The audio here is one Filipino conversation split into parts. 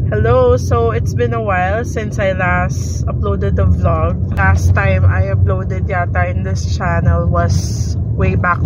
Hello, so it's been a while since I last uploaded the vlog. Last time I uploaded yata in this channel was way back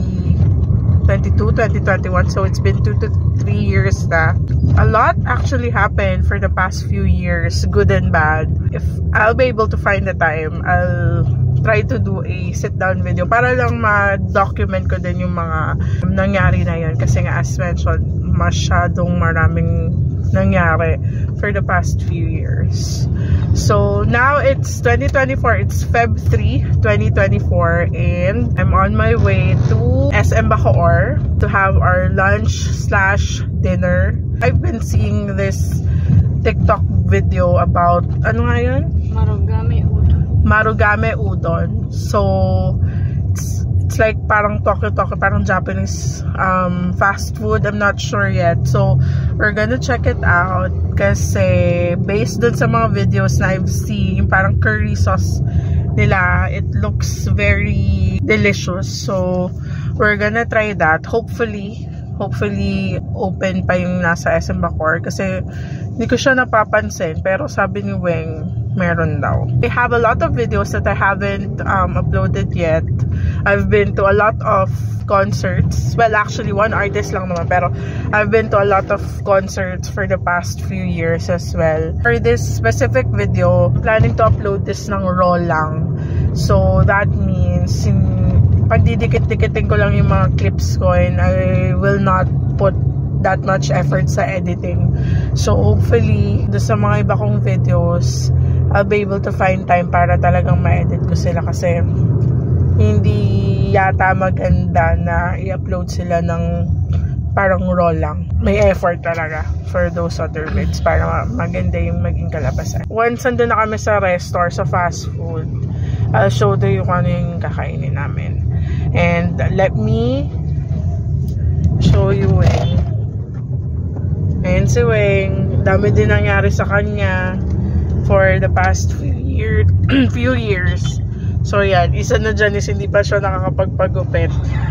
2022, 2021. So it's been 2 to 3 years na. A lot actually happened for the past few years, good and bad. If I'll be able to find the time, I'll try to do a sit-down video para lang ma-document ko din yung mga nangyari na yun. Kasi nga as mentioned, masyadong maraming nangyari for the past few years. So now it's 2024, it's Feb 3, 2024, and I'm on my way to SM Bacoor to have our lunch/dinner. I've been seeing this TikTok video about, ano nga yun? Marugame udon. So it's like parang toke-toke, parang Japanese fast food. I'm not sure yet. So we're gonna check it out kasi based dun sa mga videos na I've seen, parang curry sauce nila, it looks very delicious. So we're gonna try that. Hopefully open pa yung nasa SM Bacoor kasi hindi ko siya napapansin, pero sabi ni Weng meron daw. I have a lot of videos that I haven't uploaded yet. I've been to a lot of concerts. Well, actually one artist lang naman, pero I've been to a lot of concerts for the past few years as well. For this specific video, planning to upload this ng raw lang. So that means pagdidikit-dikitin ko lang yung mga clips ko and I will not put that much effort sa editing. So hopefully, sa mga iba kong videos, I'll be able to find time para talagang ma-edit ko sila kasi hindi yata maganda na i-upload sila ng parang raw lang. May effort talaga for those other bits para maganda yung maging kalabasan. Once nandun na kami sa restaurant, sa fast food, I'll show you kung ano yung kakainin namin. And let me show you Weng. Ayan si Weng. Dami din nangyari sa kanya for the past few years. So yan, isa na dyan is hindi pa siya nakakapagpagupit.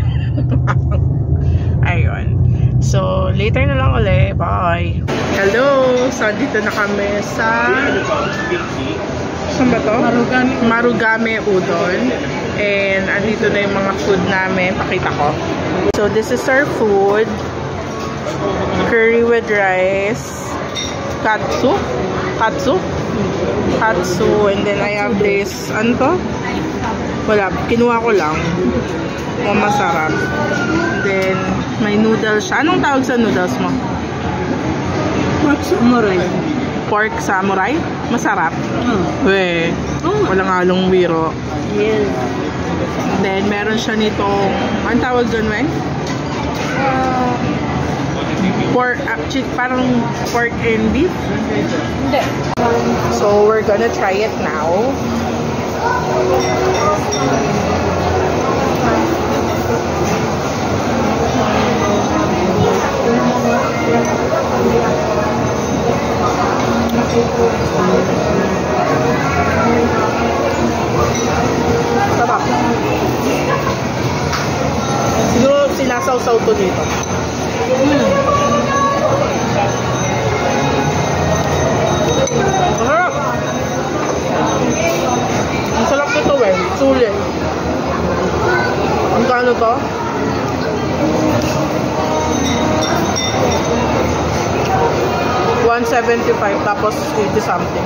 Ayun. So later na lang ulit. Bye! Hello! So dito na kami sa saan ba to? Marugame udon. And andito na yung mga food namin. Pakita ko. So this is our food. Curry with rice. Katsu. And then I have this, ano to? Wala, kinuha ko lang. Masarap. And then may noodles siya. Anong tawag sa noodles mo? Pork samurai. Pork samurai? Masarap? Weh, walang halong wiro. Yes. Then meron siya nitong, anong tawag dun, Weng? Pork, parang pork and beef? Hindi. So we're gonna try it now. Sarap. Siguro sinasaw-saw to dito. Masarap. Ang sarap nito sulit. Ang kano to? $175 tapos 80 something.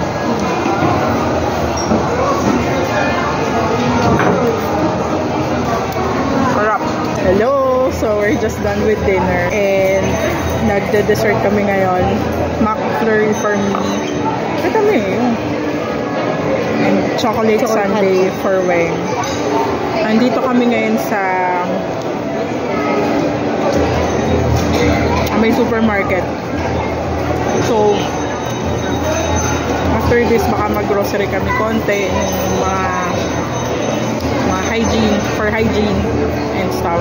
Sarap. Hello! So we're just done with dinner and nagde-dessert kami ngayon. McFlurry for me. Ito kami and chocolate sundae for Weng. Andito kami ngayon sa may supermarket. So after this baka mag-grocery kami konti, mga hygiene, for hygiene and stuff.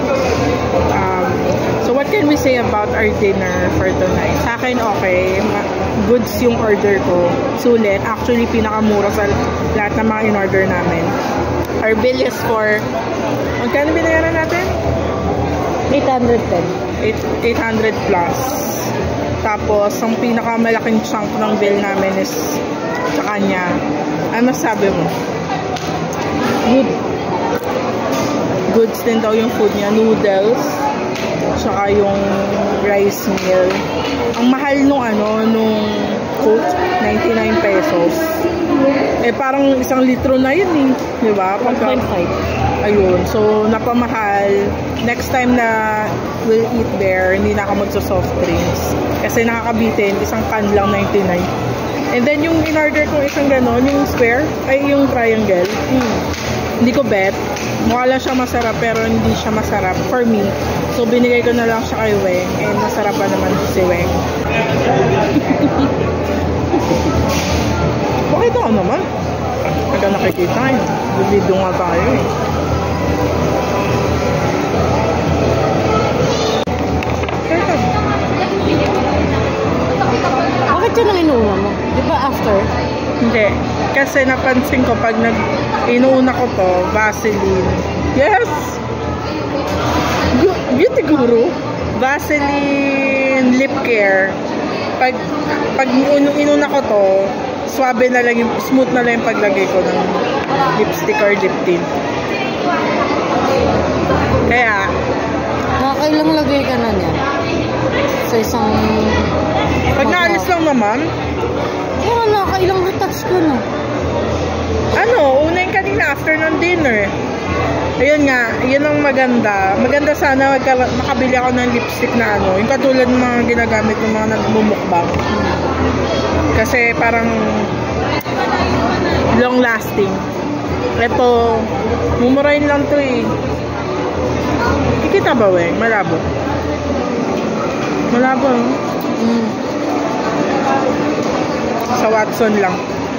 So what can we say about our dinner for tonight? Sa akin okay, goods yung order ko, sulit, actually pinakamura sa lahat ng mga in-order namin. Our bill is for, magkano binayaran natin? 810. 800 plus. Tapos, ang pinakamalaking chunk ng bill namin is sa kanya. Ano sabi mo? Good. Goods din daw yung food niya. Noodles. Tsaka yung rice meal. Ang mahal nung Coke, 99 pesos. Eh, parang 1 litro na yun eh. Diba? 1.5. Ayun. So, napamahal. Next time na we'll eat there, hindi na ako magsa-soft drinks. Kasi nakakabitin, 1 can lang 99. And then, yung in-order ko isang ganon, yung square, ay yung triangle. Hindi ko bet. Mukha lang siya masarap, pero hindi siya masarap for me. So, binigay ko na lang siya kay Weng. And masarap pa naman si Weng. Okay to naman. Pagka nakikita eh. Video nga tayo eh. Bakit yun ang inuuna mo? Di ba after? Hindi. Kasi napansin ko pag inuuna ko to, Vaseline. Yes! Beauty Guru. Vaseline lip care. Pag inuna ko to, swabe na lang smooth na lang yung paglagay ko ng lipstick or lip tint. Kaya, Nakakailang lagay ka na niya? Sa isang... pag naalis lang naman, Kaya nakakailang retouch ka na. una yung kanina after ng dinner. Ayun nga, yun ang maganda. Maganda sana makabili ako ng lipstick na yung katulad ng mga ginagamit ng mga nagmumukbang. Kasi parang long lasting. Ito, mumurahin lang to eh. Kikita ba, Weng? Malabo. Malabo, no? Sa Watson lang.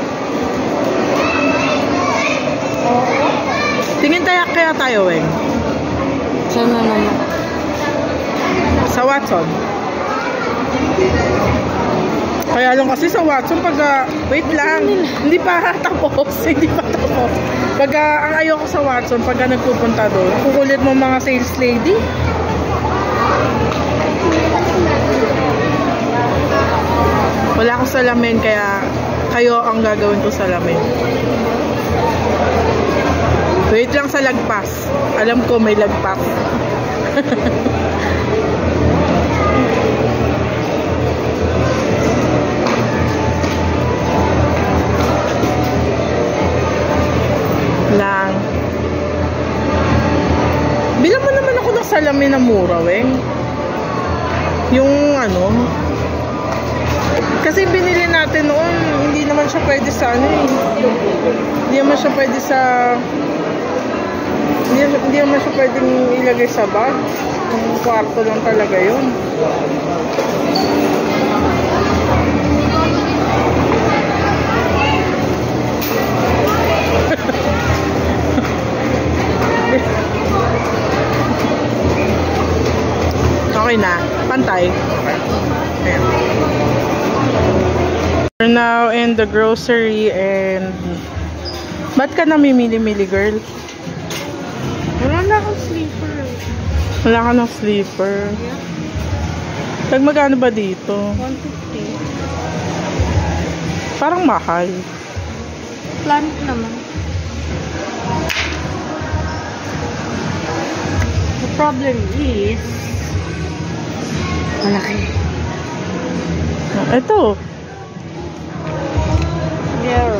Tingin kaya tayo, Weng? Sana naman. Sa Watson. Kaya lang kasi sa Watson, wait lang, hindi pa tapos. Ang ayoko sa Watson, pagka nagpupunta doon, kukulit mo mga sales lady. Wala akong salamin, kaya kayo ang gagawin ko salamin. Wait lang sa lagpas. Alam ko may lagpas. Lang. Bilang mo naman ako ng salamin na mura, Weng. Yung kasi binili natin noon, hindi naman siya pwede sa hindi naman siya pwede sa hindi naman siya pwedeng ilagay sa bag. Ang kwarto lang talaga yun. Okay na. Pantay. Okay. We're now in the grocery and ba't ka namimili-mili, girl? Wala na akong sleeper. Wala ka ng sleeper. Yeah. Magkano ba dito? 150. Parang mahal. Plant naman. The problem is malaki. Ito. Yeah.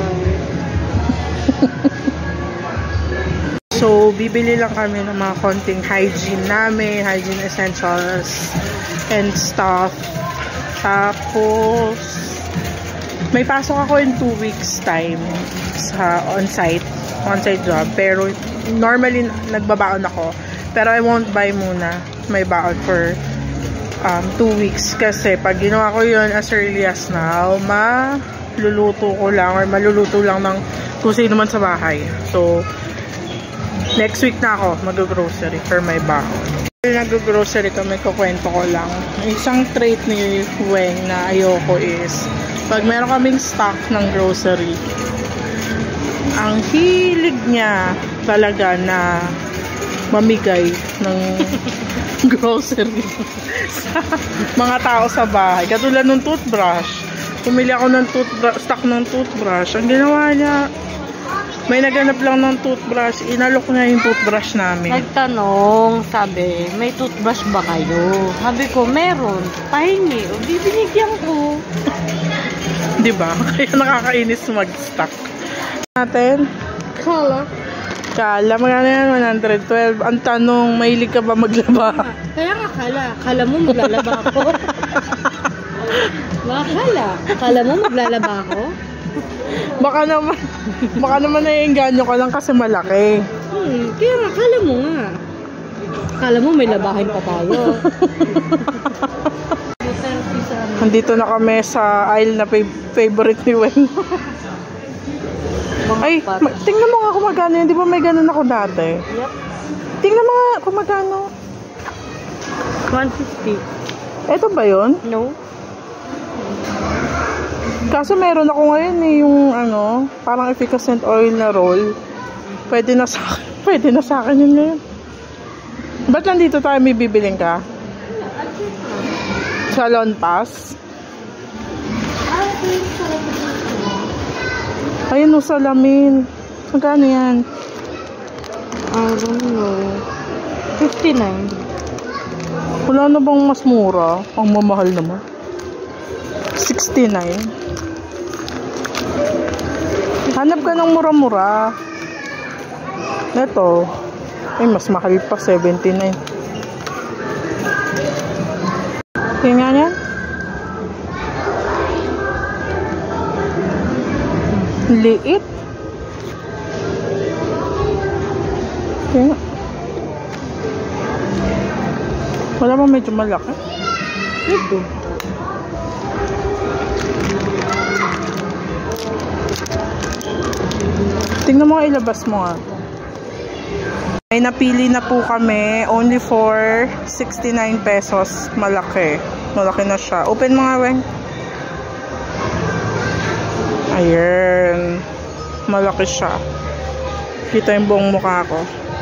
So, bibili lang kami ng mga konting hygiene namin, hygiene essentials and stuff. Tapos, may pasok ako in 2 weeks time sa on-site job. Pero, normally, nagbabaon ako. Pero, I won't buy muna. May baon for 2 weeks. Kasi, pag ginawa ko yun as early as now, maluluto ko lang or maluluto lang ng kung sino man sa bahay. So, next week na ako mag-grocery for my baon. Nag-grocery kami, kukwento ko lang. Isang trait ni Weng na ayoko is pag meron kaming stock ng grocery, ang hilig niya talaga na mamigay ng grocery. sa mga tao sa bahay. Katulad ng toothbrush. Pumili ako ng stock ng toothbrush. Ang ginawa niya, may naganap lang ng toothbrush. Inalok niya yung toothbrush namin. Nagtanong, sabi, may toothbrush ba kayo? Sabi ko, meron. Pahingi. O, bibinigyan ko. Diba? Kaya nakakainis mag-stock. Natin? Kala, magkano yan? 112. Ang tanong, mahilig ka ba maglaba? Kaya nga kala mo maglalaba ako? Kala mo maglalaba ako? Baka naman naiinganyo ka lang kasi malaki. Kaya nga, kala mo nga. Kala mo may labahin pa tayo. Nandito na kami sa aisle na favorite ni Wen. Ay, tingnan mo nga kung magkano yan. Di ba may ganun ako dati? Yep. Tingnan mo nga kung magkano. 150. Eto ba yun? No. Kaso meron ako ngayon eh, yung ano, parang efficacent oil na roll. Pwede na sa akin yun ngayon. Ba't nandito tayo, may bibiling ka? Salon Pass? Ayun o, salamin. Magkano yan? I don't know. 59. Wala na bang mas mura? Ang mamahal naman. 69. Hanap ka ng mura-mura. Ito. Ay, mas mahal pa. 79. Tingnan yan. Liit. Tingnan. Wala ba medyo malaki? Ito. Tingnan mo nga, ilabas mo nga. May napili na po kami. Only for 69 pesos. Malaki. Malaki na siya. Open mo nga, Weng. Ayan. Malaki siya. Kita yung buong mukha ko.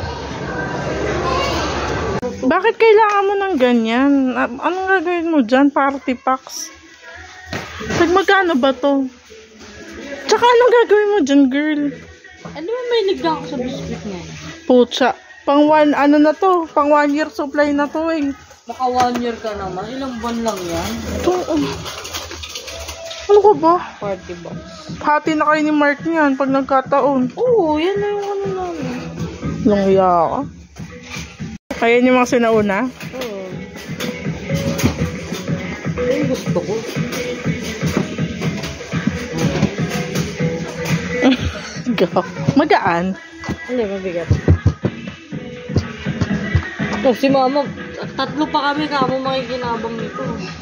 Bakit kailangan mo ng ganyan? Anong gagawin mo dyan? Party packs? Magkano ba to? Tsaka anong gagawin mo dyan, girl? Ano ba may ligda ako sa biscuit niya? Pucha. Pang 1 year supply na to eh. Baka 1 year ka naman. Ilang buwan lang yan? Ito, ano ka ba? Party box. Hati na kayo ni Mark niyan pag nagkataon. Oo, yan na yung ano namin. Langya ka. Ayan yung mga sinauna. Oo. Yung gusto ko. Magaan. Hindi, mabigat. Oh, si mama, tatlo pa kami kamo makikinabang nito.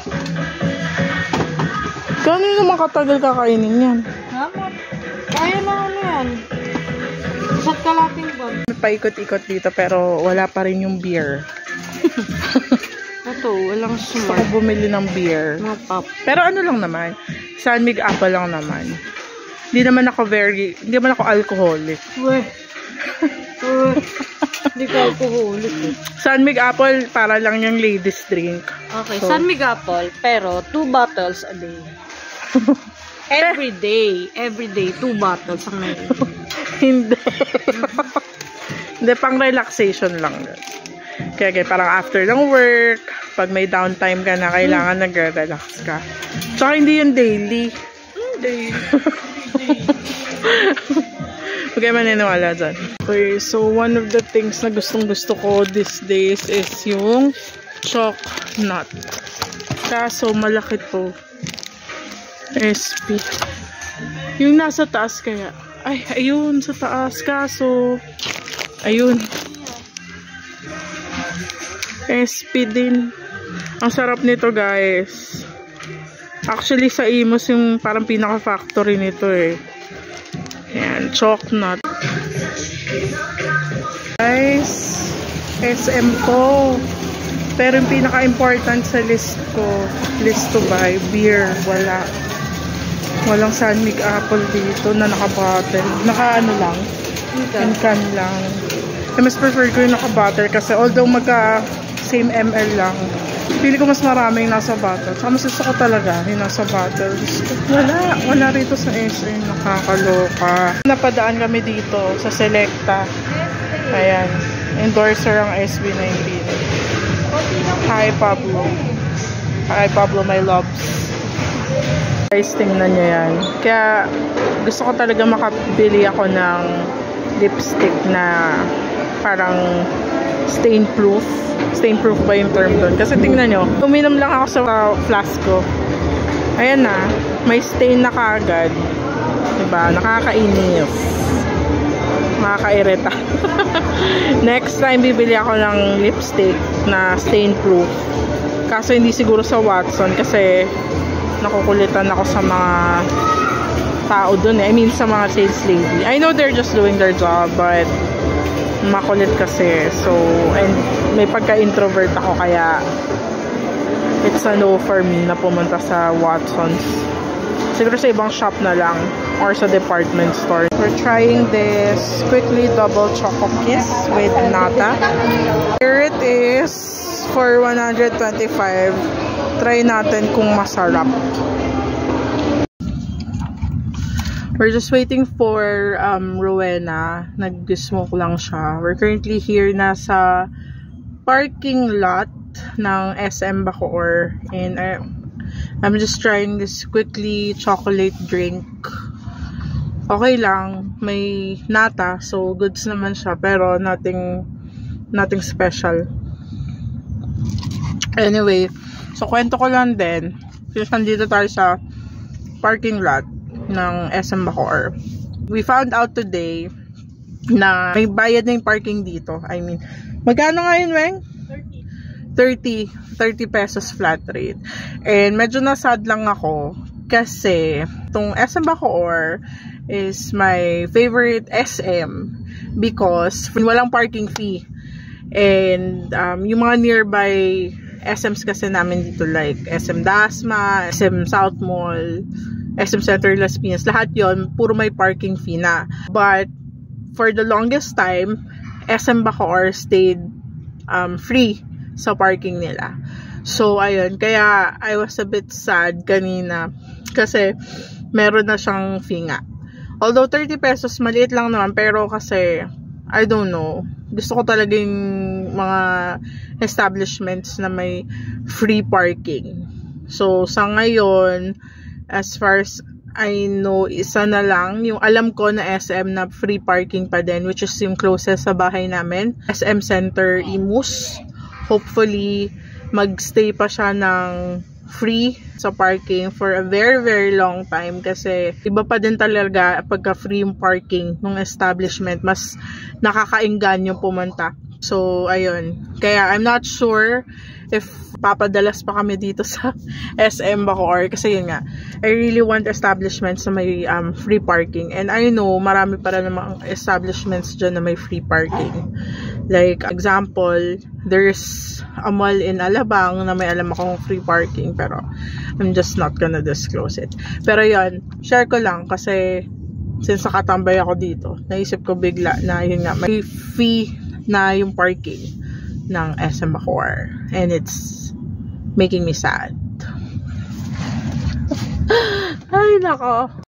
Gano'n naman katagal kakainin yan? Naman. Kaya na ano yan. Isa't kalating ba? Paikot-ikot dito pero wala pa rin yung beer. Ito, walang Gusto smart. ko bumili ng beer. Mga pop. Pero ano lang naman, San Mig Apple lang naman. Hindi naman ako alcoholic. Weh. Hindi ka alcoholic eh. San Mig Apple, para lang yung ladies drink. Okay, So, San Mig Apple, pero 2 bottles a day. Every day, 2 bottles ang naiinom. Hindi. Hindi, pang relaxation lang. Kaya parang after ng work, pag may downtime ka na, kailangan nag-relax ka. Tsaka hindi yung daily. Hindi. Huwag kayo maniniwala dyan. Okay, so one of the things na gustong-gusto ko these days is yung chalk nut. Kaso malaki to. SP. Yung nasa taas kaya. Ay, ayun, sa taas. Kaso, ayun. SP din. Ang sarap nito, guys. Actually, sa Imos yung parang pinaka-factory nito eh. Ayan, chalk nut. Guys, SM ko. Pero yung pinaka-important sa list to buy, beer, wala. Walang San Mig Apple dito na naka-bottle. Naka-ano lang. Can lang. mas prefer ko yung naka-butter kasi although magka same ml lang, pili ko mas maraming nasa bottle. Tsaka mas gusto ko talaga yung nasa bottle. Wala rito sa SM. Nakakaloka. Napadaan kami dito sa Selecta. Ayan. Endorser ang SB19. Hi Pablo. Hi Pablo, my loves. Guys, tingnan nyo yan. Kaya gusto ko talaga makabili ako ng lipstick na parang stain proof. Stain proof ba yung term doon? Kasi tingnan nyo, uminom lang ako sa flask ko. Ayan na, may stain na kaagad. Diba? Nakakainis. Nakakairita. Next time, bibili ako ng lipstick na stain proof. Kaso hindi siguro sa Watson kasi nakukulitan ako sa mga tao dun eh. I mean, sa mga sales lady. I know they're just doing their job, but makulit kasi. So, and may pagka-introvert ako kaya it's a no for me na pumunta sa Watson's. Siguro sa ibang shop na lang or sa department store. We're trying this quickly double choco kiss with nata. Here it is for 125. Try natin kung masarap. We're just waiting for Rowena. Nag-smoke lang siya. We're currently here na sa parking lot ng SM Bacoor. And I'm just trying this quickly chocolate drink. Okay lang. May nata. So, goods naman siya. Pero nothing special. Anyway, so kwento ko lang din. Kasi nandito tayo sa parking lot ng SM Bacoor. We found out today na may bayad na yung parking dito. I mean, magkano nga yun, Weng? 30 pesos flat rate. And medyo nasad lang ako kasi itong SM Bacoor is my favorite SM because walang parking fee. And yung mga nearby SMs kasi namin dito like SM Dasma, SM South Mall, SM Center Las Piñas, lahat yon puro may parking fee na. But for the longest time, SM Bacoor stayed free sa parking nila. So ayun, kaya I was a bit sad kanina kasi meron na siyang fee nga. Although 30 pesos maliit lang naman, pero kasi I don't know, gusto ko talaga yung mga establishments na may free parking. So sa ngayon, as far as I know, isa na lang yung alam ko na SM na free parking pa din, which is yung closest sa bahay namin, SM Center Imus. Hopefully magstay pa siya ng free sa parking for a very very long time kasi iba pa din talaga pagka free yung parking ng establishment, mas nakakainggan yung pumunta. So ayun, kaya I'm not sure if papadalas pa kami dito sa SM Bacoor kasi yun nga, I really want establishments na may free parking, and I know marami pa rin namang establishments dyan na may free parking. Like example, there's a mall in Alabang na may alam akong free parking, pero I'm just not gonna disclose it. Pero yun, share ko lang kasi since nakatambay ako dito, naisip ko bigla na yun nga, may fee na yung parking ng SM Bacoor, and it's making me sad. Ay nako,